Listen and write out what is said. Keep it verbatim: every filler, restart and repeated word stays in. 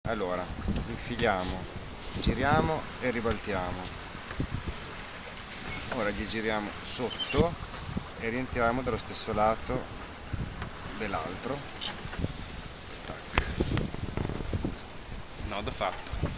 Allora, infiliamo, giriamo e ribaltiamo. Ora gli giriamo sotto e rientriamo dallo stesso lato dell'altro. Nodo fatto.